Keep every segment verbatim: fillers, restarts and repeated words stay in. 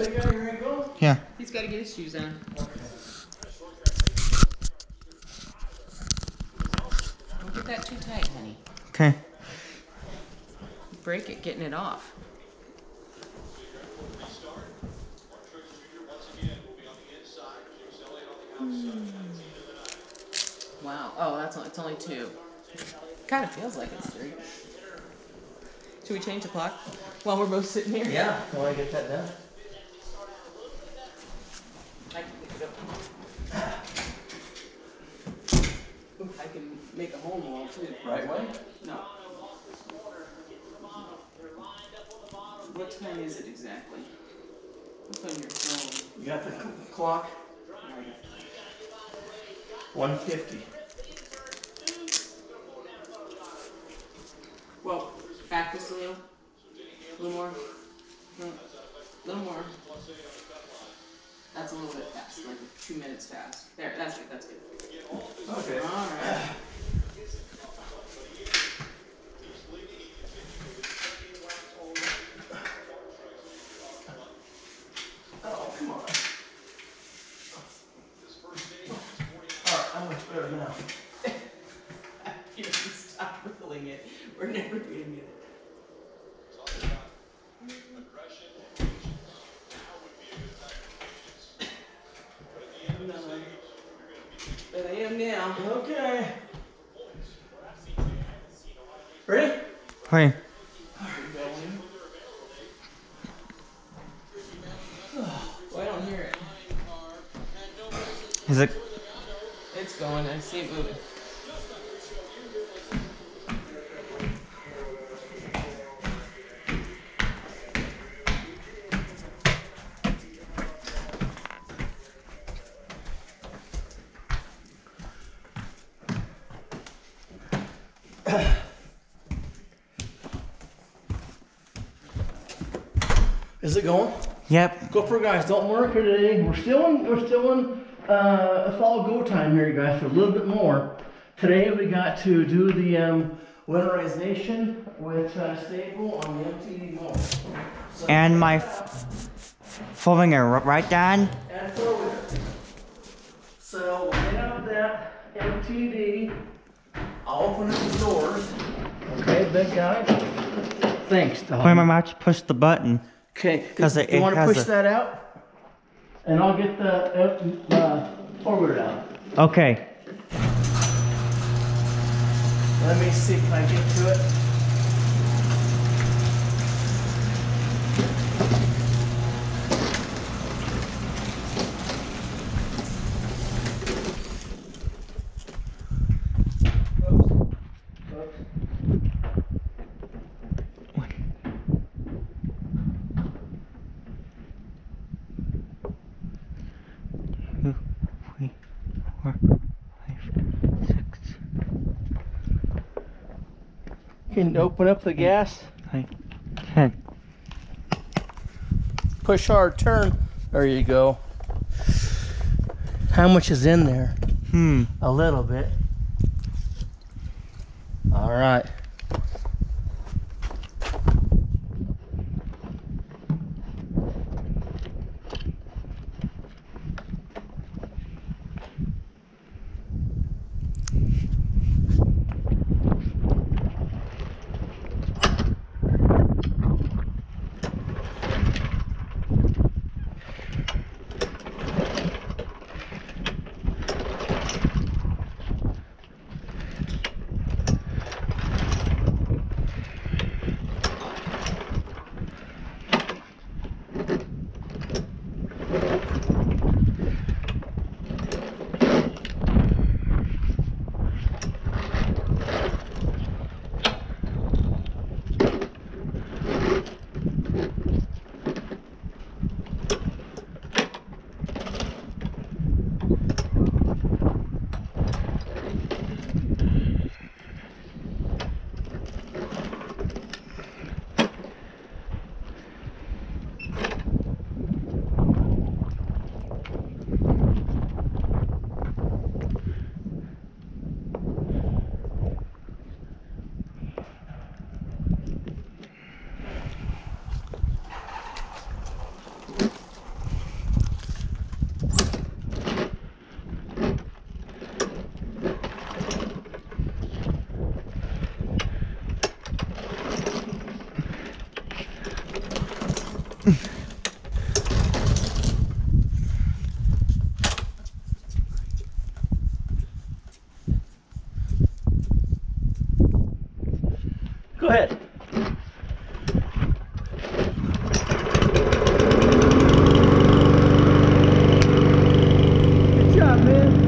Big guy, you ready to go? Yeah. He's got to get his shoes on. Okay. Don't get that too tight, honey. Okay. Break it getting it off. Hmm. Wow. Oh, that's only, it's only two. Kind of feels like it's three. Should we change the clock while we're both sitting here? Yeah. Want to get that done? I can pick it up. I can make a home wall too. Right way? No. What time is it exactly? What's on your phone? You got the clock? one fifty. Well, back this a little. A little more. No, a little more. That's a little bit fast, like two minutes fast. There, that's good, that's good. Okay. Alright. Oh, come on. Alright, I'm much better now. You can stop riddling it. We're never getting it. No. But I am now. Okay. Ready? Wait. Well, I don't hear it. Is it? It's going. I see it moving. Is it going? Yep. GoPro guys, don't work here today. We're still in, we're still in uh, a fall go time here, you guys, for a little bit more. Today we got to do the um, winterization with uh, Stable on the M T D mower. So And my f folding it right down. and four-wheeler. So we'll get out that M T D. I'll open up the doors. Okay, big guy. Thanks, dog. Wait, my mouth push the button. Okay, Because it, you it want to has push a... that out? And I'll get the uh, uh, forward out. Okay. Let me see, can I get to it? Two, three, four, five, six, Can you open up the gas? five, ten. Push hard, turn. There you go. How much is in there? Hmm. A little bit. All right. Go ahead. Good job, man.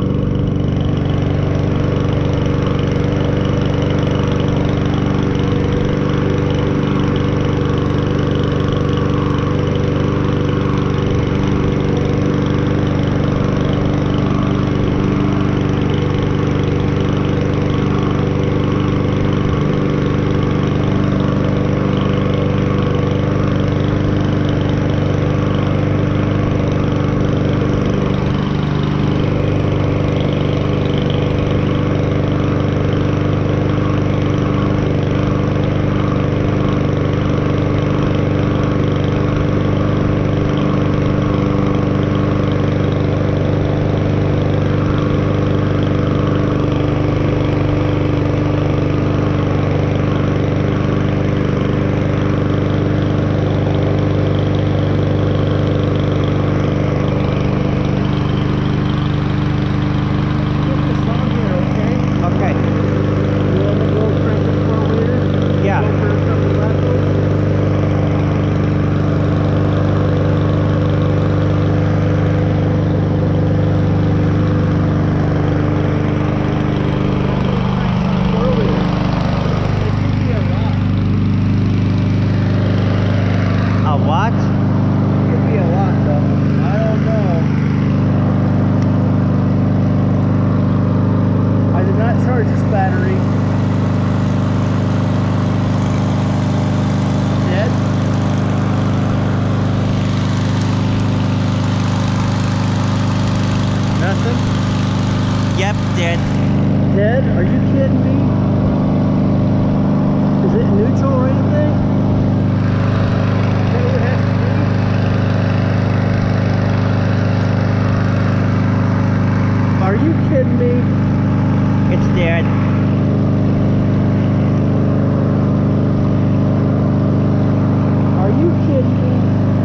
Yep, dead. Dead? Are you kidding me? Is it neutral or anything? Is that what it has to be? Are you kidding me? It's dead. Are you kidding me?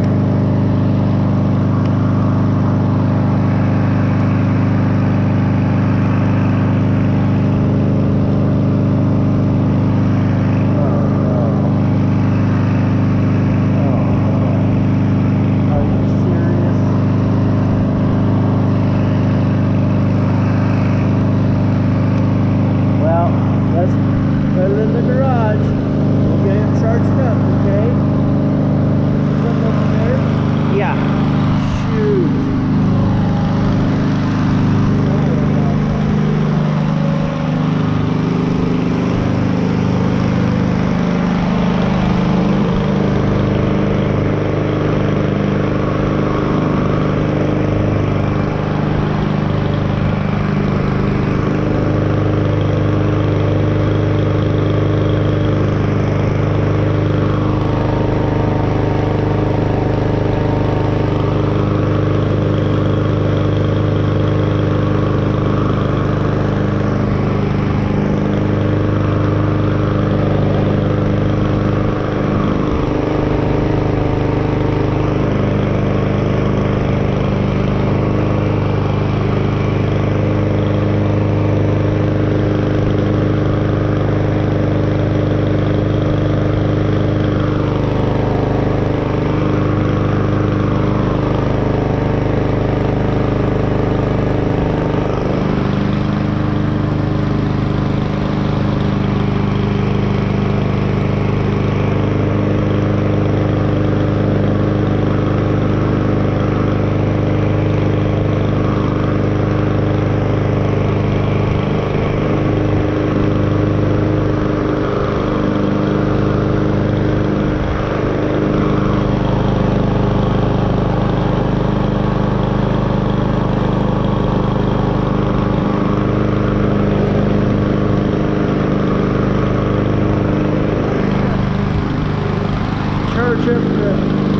Charge up the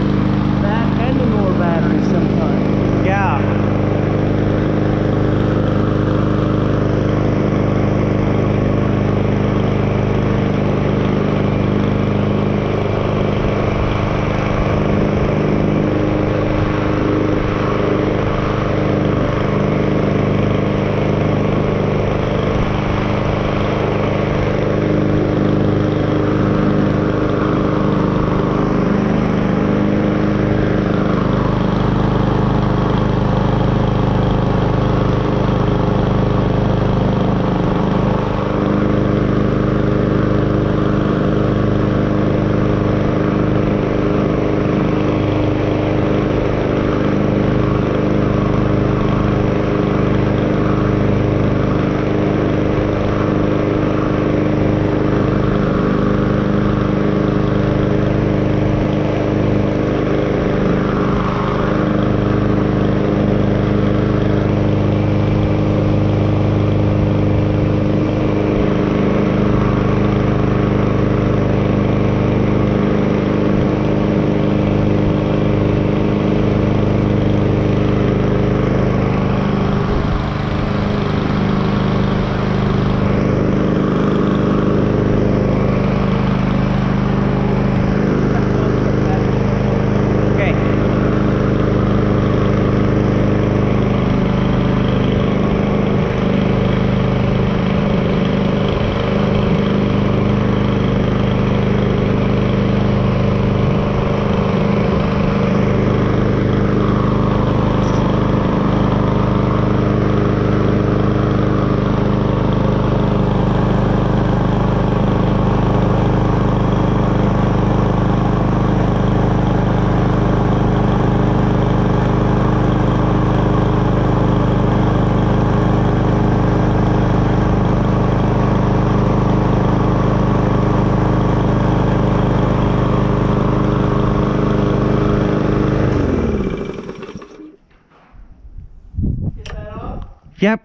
back and the more battery sometimes. Yeah. Yep.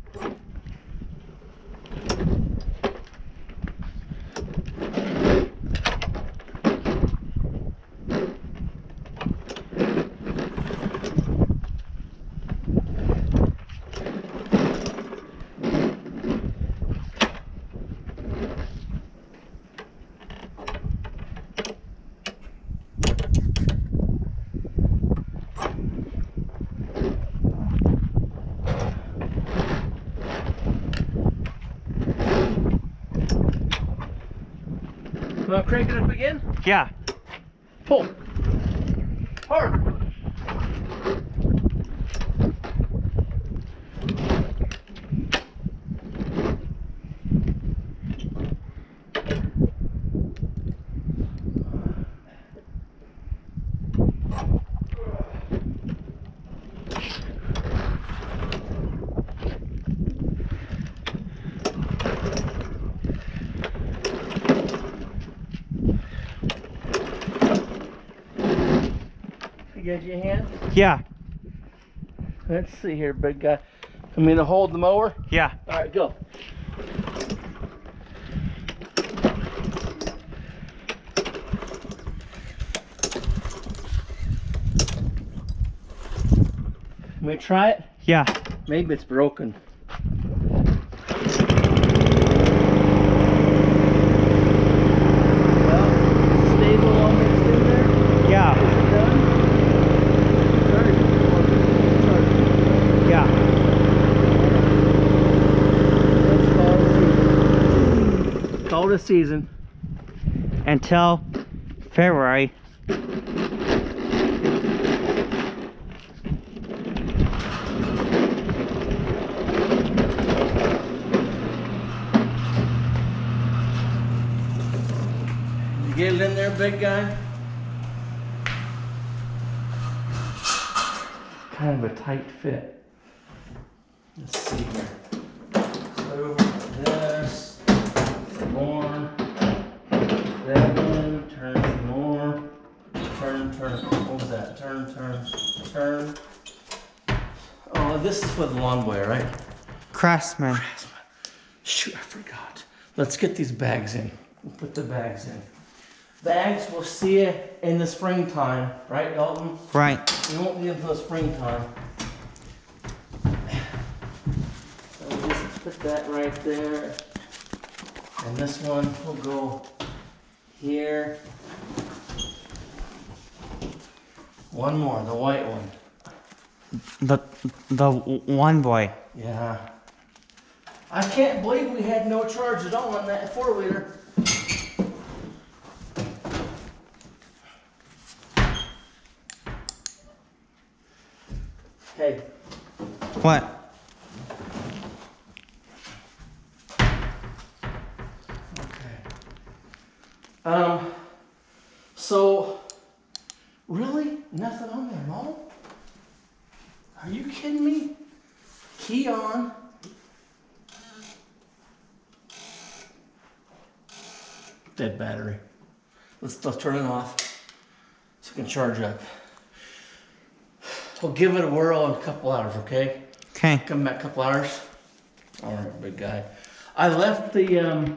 You want to crank it up again? Yeah. Pull. Hard. You got your hand? Yeah. Let's see here, big guy. Want me to hold the mower? Yeah. All right, go. Let me try it. Yeah. Maybe it's broken. Well, stable on mixed in there. Yeah. Is it done? Started. Started. Yeah. Let's call it a season. Call it a season. Until February. You get it in there, big guy? Kind of a tight fit. Let's see here. Over this. More. Then turn some more. Turn, turn. What was that? Turn, turn, turn. Oh, this is for the lawn boy, right? Craftsman. Shoot, I forgot. Let's get these bags in. We'll put the bags in. Bags, we'll see you in the springtime, right, Dalton? Right. We won't need them until springtime. So we'll just put that right there. And this one will go here. One more, the white one. The the one boy. Yeah. I can't believe we had no charge at all on that four-wheeler. Hey. What? Okay. Um, so, really? Nothing on there, Mom? Are you kidding me? Key on. Dead battery. Let's, let's turn it off so it can charge up. We'll give it a whirl in a couple hours, okay? Okay. Come back a couple hours. All right, big guy. I left the, um,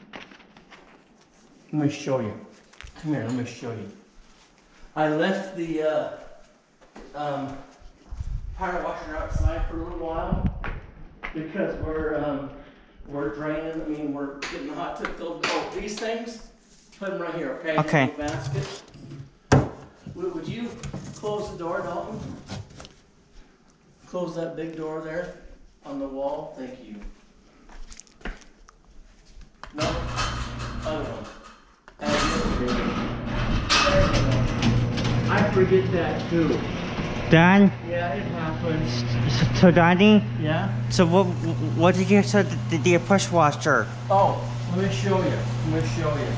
let me show you. Come here, let me show you. I left the, uh, um, power washer outside for a little while because we're, um, we're draining, I mean, we're getting the hot tub filled. Oh, these things, put them right here, okay? Okay. In the basket. Would, would you close the door, Dalton? Close that big door there on the wall. Thank you. No, other one. I forget that too. Done. Yeah, it happens. So, Daddy. Yeah? So what? What did you say? The, the push washer. Oh, let me show you. Let me show you.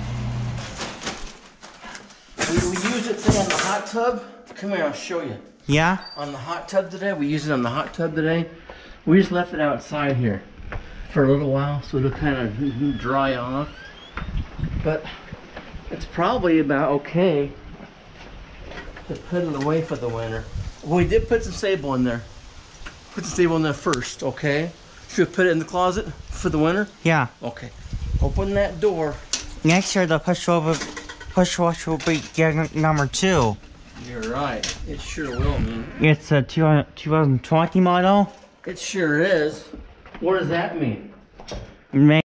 We, we use it today on the hot tub. Come here, I'll show you. Yeah. On the hot tub today, we use it on the hot tub today. We just left it outside here for a little while so it'll kind of dry off. But it's probably about okay to put it away for the winter. We did put some sable in there. put the stable in there first, okay? Should we put it in the closet for the winter? Yeah. Okay. Open that door. Next year the push will be, push wash will be gear number two. You're right. It sure will, man. It's a two, twenty model. It sure is. What does that mean? May